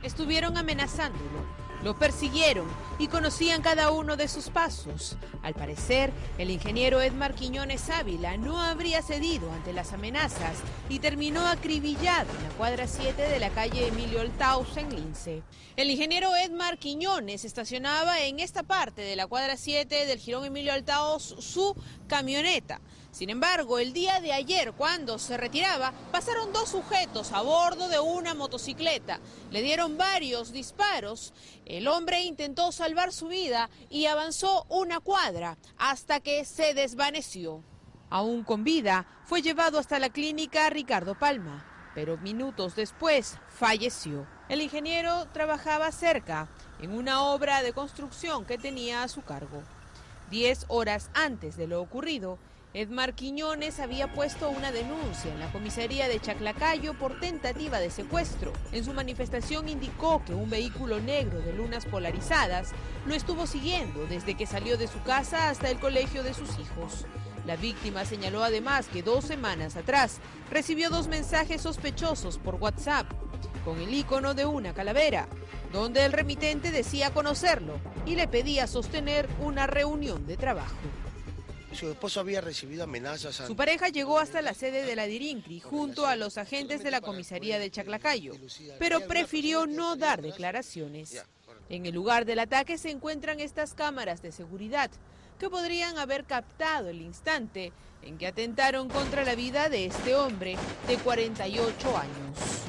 Estuvieron amenazándolo, lo persiguieron y conocían cada uno de sus pasos. Al parecer, el ingeniero Edmar Quiñones Ávila no habría cedido ante las amenazas y terminó acribillado en la cuadra 7 de la calle Emilio Altaus en Lince. El ingeniero Edmar Quiñones estacionaba en esta parte de la cuadra 7 del jirón Emilio Altaus su camioneta. Sin embargo, el día de ayer, cuando se retiraba, pasaron dos sujetos a bordo de una motocicleta. Le dieron varios disparos. El hombre intentó salvar su vida y avanzó una cuadra hasta que se desvaneció. Aún con vida, fue llevado hasta la clínica Ricardo Palma, pero minutos después falleció. El ingeniero trabajaba cerca, en una obra de construcción que tenía a su cargo. 10 horas antes de lo ocurrido, Edmar Quiñones había puesto una denuncia en la comisaría de Chaclacayo por tentativa de secuestro. En su manifestación indicó que un vehículo negro de lunas polarizadas lo estuvo siguiendo desde que salió de su casa hasta el colegio de sus hijos. La víctima señaló además que 2 semanas atrás recibió 2 mensajes sospechosos por WhatsApp con el icono de una calavera, donde el remitente decía conocerlo y le pedía sostener una reunión de trabajo. Su esposo había recibido amenazas. Su pareja llegó hasta la sede de la Dirincri junto a los agentes de la comisaría de Chaclacayo, pero prefirió no dar declaraciones. En el lugar del ataque se encuentran estas cámaras de seguridad que podrían haber captado el instante en que atentaron contra la vida de este hombre de 48 años.